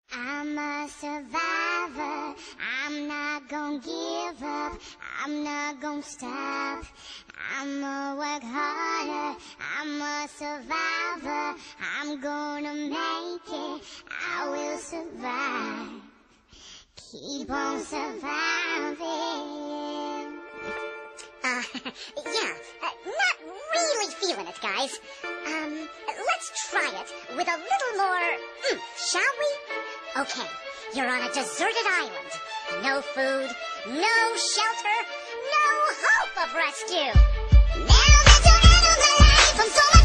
I'm a survivor, I'm not gonna give up, I'm not gonna stop. I'ma work harder, I'm a survivor, I'm gonna make it, I will survive. Keep on surviving. Not really feeling it, guys. Let's try it with a little more, shall we? Okay, you're on a deserted island. No food, no shelter, no hope of rescue. Now that you're out of my life, I'm so